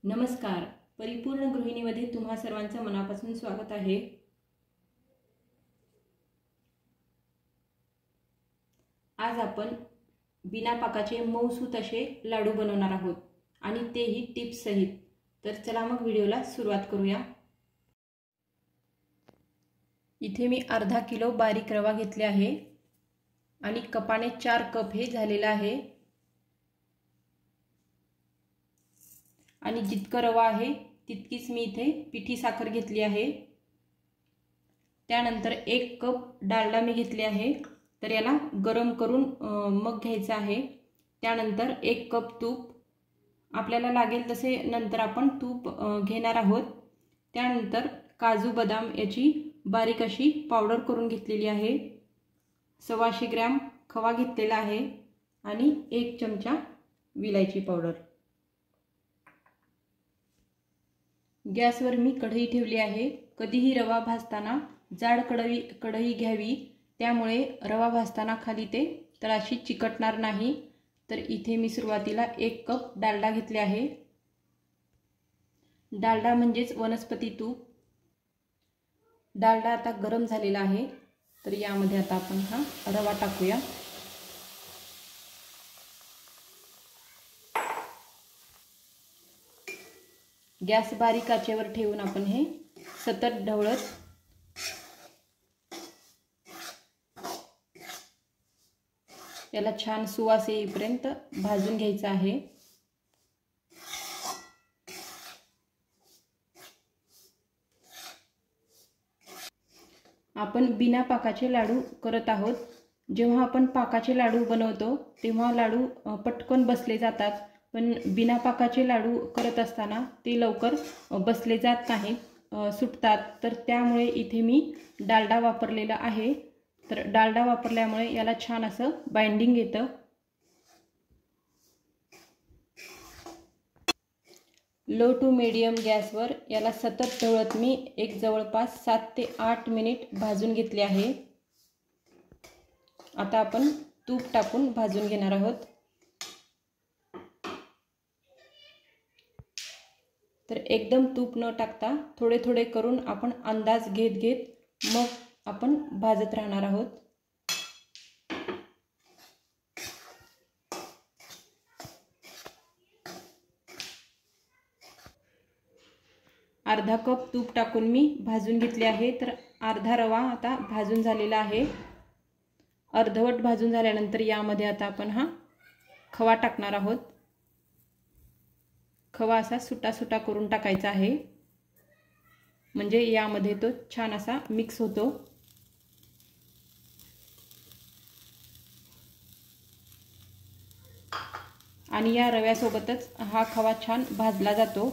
नमस्कार. परिपूर्ण गृहिणीमध्ये तुम्हा सर्वांचं मनापासून स्वागत आहे. आज आपण बिना पाकाचे मऊसूत असे लाडू बनवणार आहोत आणि तेही टिप्स सहित. तर चला मग व्हिडिओला सुरुवात करूया. इथे मी अर्धा किलो बारीक रवा घेतले आहे आणि कपाने 4 कप हे झालेला आहे. आणि जितका रवा आहे तितकीच मी इथे पिठी साखर घेतली आहे. त्यानंतर 1 कप डालडा मी घेतले आहे. तर याला गरम करून मग घ्यायचा आहे. त्यानंतर 1 कप तूप, आपल्याला लागेल तसे नंतर आपण तूप घेणार आहोत. त्यानंतर काजू बदाम याची बारीक अशी पावडर करून घेतलेली आहे. 125 ग्रॅम खवा घेतलेला आहे आणि 1 चमचा विलायची पावडर. गॅसवर मी कढई ठेवली आहे. कधीही रवा भाजताना जाड कढई घ्यावी, त्यामुळे रवा भाजताना खाली ते तळाशी चिकटणार नाही. तर इथे मी सुरुवातीला 1 कप डालडा घेतले आहे. डालडा म्हणजेच वनस्पती तूप. डालडा आता गरम झालेला आहे. तर यामध्ये आता आपण हा रवा टाकूया. गॅस बारीक आचेवर ठेवून आपण हे सतत ढवळत याला छान सुवास येईपर्यंत भाजून घ्यायचा आहे. आपण बिना पाकाचे लाडू करत आहोत. जेव्हा आपण पाकाचे लाडू बनवतो तेव्हा लाडू पटकन बसले जातात, पण बिना पाकाचे लाडू करत असताना ते लवकर बसले जात नाहीत, सुटतात. तर त्यामुळे इथे मी डालडा वापरलेला आहे. तर डालडा वापरल्यामुळे याला छान असं बाइंडिंग येतं. लो टू मीडियम गॅसवर याला सतत ढवळत मी जवळपास 7 ते 8 मिनिट भाजून घेतले आहे. आता आपण तूप टाकून भाजून घेणार आहोत. तर एकदम तूप न टाकता थोडे थोडे करून आपण अंदाज घेत मग आपण भाजत राहणार आहोत. अर्धा कप तूप टाकून मी भाजून घेतले आहे. तर अर्धा रवा आता भाजून झालेला आहे. अर्धवट भाजून झाल्यानंतर यामध्ये आता आपण हा खवा टाकणार आहोत. खवा असा सुटा सुटा करून टाकायचा आहे, म्हणजे यामध्ये तो छान असा मिक्स होतो. आणि या रव्यासोबतच हा खवा छान भाजला जातो.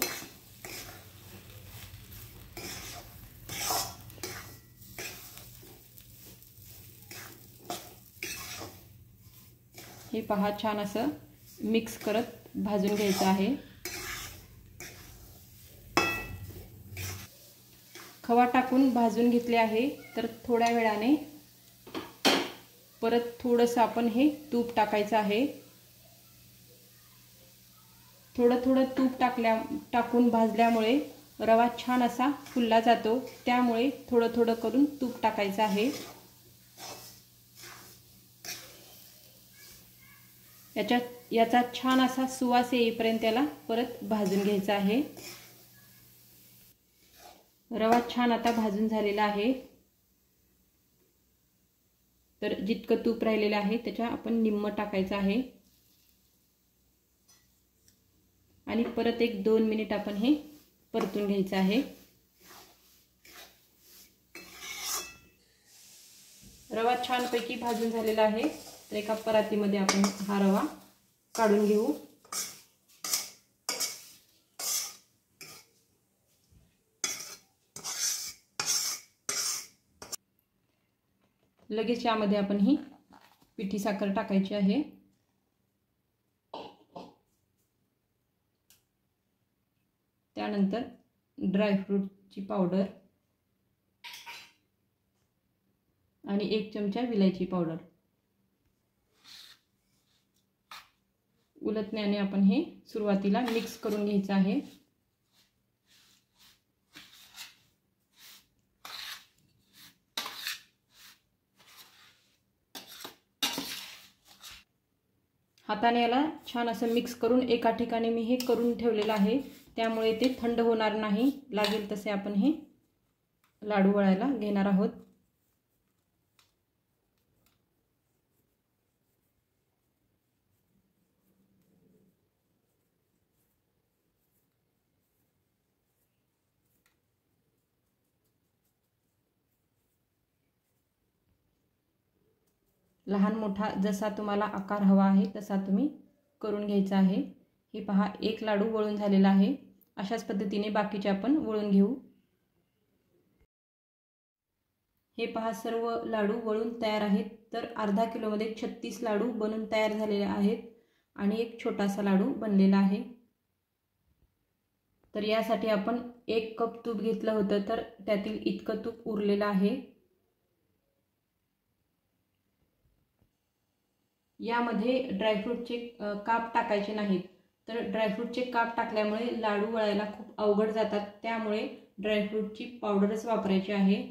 हे पहा, छान असं मिक्स करत भाजून घ्यायचं आहे. खवा टाकून भाजून घेतले आहे. तर थोड्या वेळाने परत थोडंसं आपण हे तूप टाकायचं आहे. थोडं तूप टाकून भाजल्यामुळे रवा छान असा फुलला जातो. त्यामुळे थोडं करून तूप टाकायचं आहे. याचा छान असा सुवास येईपर्यंत त्याला परत भाजून घ्यायचा आहे. रवा छान आता भाजून झालेला आहे. तर जितकं तूप राहिलेलं आहे त्याच्या आपण निम्म टाकायचं आहे. आणि परत 1-2 मिनिट आपण हे परतून घ्यायचं आहे. रवा छानपैकी भाजून झालेला आहे. तर एका परातीमध्ये आपण हा रवा काढून घेऊ. लगेच यामध्ये आपण ही पिठी साखर टाकायची आहे. त्यानंतर ड्रायफ्रूटची पावडर आणि 1 चमचा विलायची पावडर. उलटण्याने आपण हे सुरुवातीला मिक्स करून घ्यायचं आहे. हाताने याला छान असं मिक्स करून एका ठिकाणी मी हे करून ठेवलेलं आहे, त्यामुळे ते थंड होणार नाही। लागेल तसे आपण हे लाडू वळायला घेणार आहोत। लहान मोठा जसा तुम्हाला आकार हवा आहे तसा तुम्ही करून घ्यायचा आहे। हे पहा, एक लाडू वळून झालेला आहे। अशाच पद्धतीने बाकीचे आपण वळून घेऊ। हे पहा, सर्व लाडू वळून तयार आहेत। तर अर्धा किलोमध्ये 36 लाडू बनून तयार झालेले आहेत आणि एक छोटासा लाडू बनलेला आहे। तर यासाठी आपण 1 कप तूप घेतलं होतं, तर त्यातील इतकं तूप उरलेलं आहे। यामध्ये ड्रायफ्रूटचे काप टाकायचे नाहीत। तर ड्रायफ्रूटचे काप टाकल्यामुळे लाडू वळायला खूप अवघड जातात, त्यामुळे ड्रायफ्रूटची पावडरच वापरायची आहे।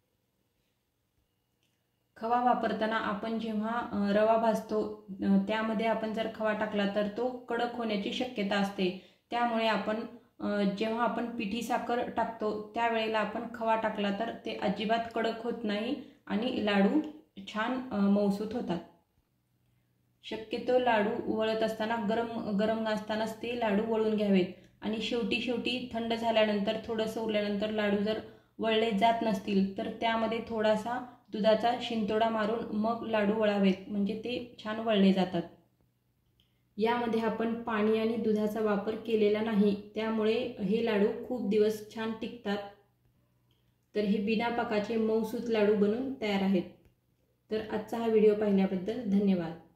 खवा वापरताना आपण जेव्हा रवा भाजतो त्यामध्ये आपण जर खवा टाकला तर तो कडक होण्याची शक्यता असते, त्यामुळे आपण जेव्हा आपण पिठी साखर टाकतो त्यावेळेला आपण खवा टाकला तर ते अजिबात कडक होत नाही आणि लाडू छान मऊसूत होतात। शक्यतो लाडू वळत असताना गरम असतानाच ते लाडू वळून घ्यावेत आणि शेवटी थंड झाल्यानंतर थोडंसं उरल्यानंतर लाडू जर वळले जात नसतील तर त्यामध्ये थोडासा दुधाचा शिंतोडा मारून मग लाडू वळावेत, म्हणजे ते छान वळले जातात। यामध्ये आपण पाणी आणि दुधाचा वापर केलेला नाही, त्यामुळे हे लाडू खूप दिवस छान टिकतात। तर हे बिना पाकाचे मऊसूत लाडू बनून तयार आहेत। तर आजचा हा व्हिडिओ पाहिल्याबद्दल धन्यवाद।